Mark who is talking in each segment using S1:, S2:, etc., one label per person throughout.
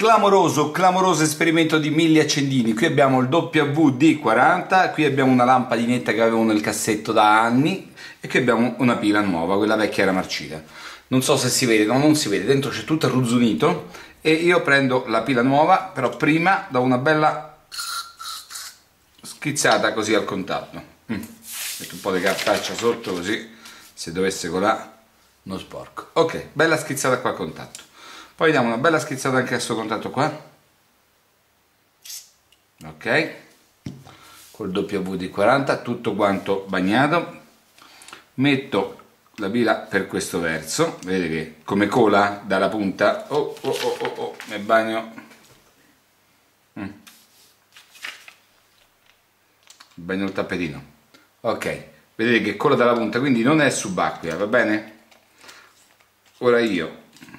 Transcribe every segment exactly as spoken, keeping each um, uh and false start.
S1: Clamoroso, clamoroso esperimento di mille accendini. Qui abbiamo il W D quaranta, qui abbiamo una lampadinetta che avevo nel cassetto da anni e qui abbiamo una pila nuova, quella vecchia era marcita. Non so se si vede, no, non si vede, dentro c'è tutto arruzzonito e io prendo la pila nuova, però prima do una bella schizzata così al contatto. Mm. Metto un po' di cartaccia sotto così se dovesse colare non sporco. Ok, bella schizzata qua al contatto. Poi diamo una bella schizzata anche a questo contatto qua, ok, col W D quaranta tutto quanto bagnato. Metto la pila per questo verso, vedete che come cola dalla punta, oh oh oh oh, oh mi bagno, mm. bagno il tappetino, ok, vedete che cola dalla punta, quindi non è subacquea, va bene? Ora io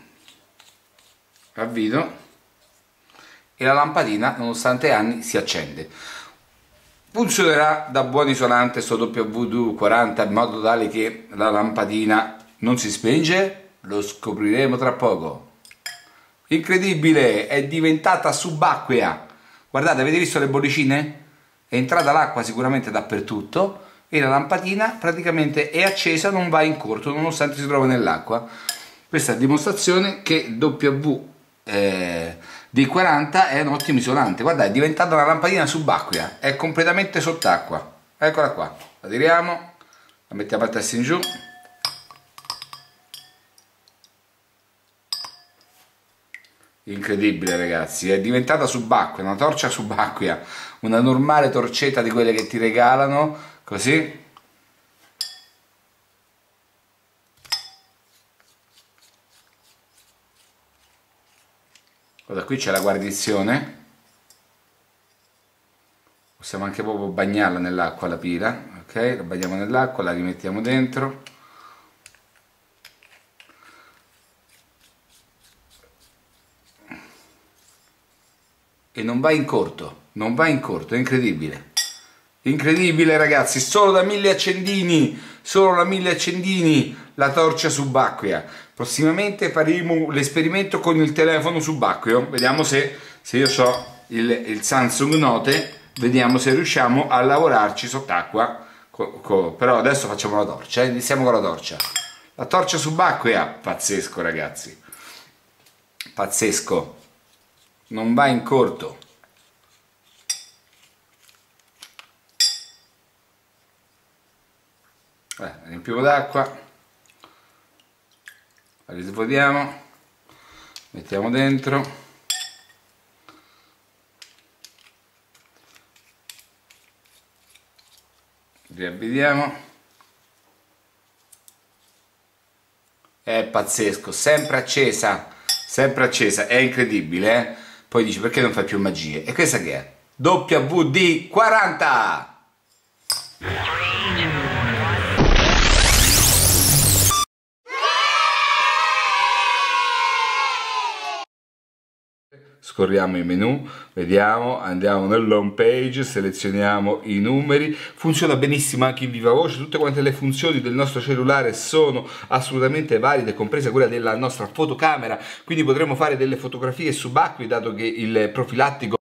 S1: avvito e la lampadina nonostante anni si accende. Funzionerà da buon isolante sto W D quaranta in modo tale che la lampadina non si spenge? Lo scopriremo tra poco. Incredibile, è diventata subacquea. Guardate, avete visto le bollicine? È entrata l'acqua sicuramente dappertutto e la lampadina praticamente è accesa, non va in corto nonostante si trova nell'acqua. Questa è a dimostrazione che W Eh, D quaranta è un ottimo isolante. Guarda, è diventata una lampadina subacquea, è completamente sott'acqua. Eccola qua, la tiriamo, la mettiamo a testa in giù, incredibile ragazzi, è diventata subacquea, una torcia subacquea, una normale torcetta di quelle che ti regalano così. Da qui c'è la guarnizione, possiamo anche proprio bagnarla nell'acqua la pila, ok? La bagniamo nell'acqua, la rimettiamo dentro. E non va in corto, non va in corto, è incredibile. Incredibile ragazzi, solo da mille accendini, solo da mille accendini la torcia subacquea. Prossimamente faremo l'esperimento con il telefono subacqueo, vediamo se, se io ho il, il Samsung Note, vediamo se riusciamo a lavorarci sott'acqua. Però adesso facciamo la torcia, eh? Iniziamo con la torcia. La torcia subacquea, pazzesco ragazzi, pazzesco, non va in corto. Eh, riempiamo d'acqua, la risvuotiamo, mettiamo dentro, riavvitiamo, è pazzesco, sempre accesa, sempre accesa, è incredibile, eh? Poi dici perché non fai più magie? E questa che è? W D quaranta! Scorriamo i menu, vediamo, andiamo nell'home page, selezioniamo i numeri, funziona benissimo anche in viva voce, tutte quante le funzioni del nostro cellulare sono assolutamente valide, compresa quella della nostra fotocamera, quindi potremo fare delle fotografie subacquee dato che il profilattico